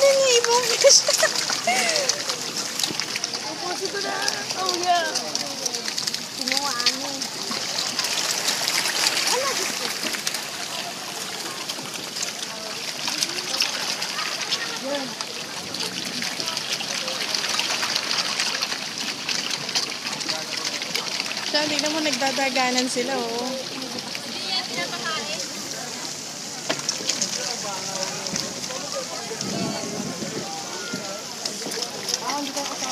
niya ibang fish. Upo ko na. Oh, yeah. Tinuwaan mo. Ano gusto? Yan. Siya, tignan mo, nagdadaganan sila, oh. Hindi yan pinapakain. Hindi ko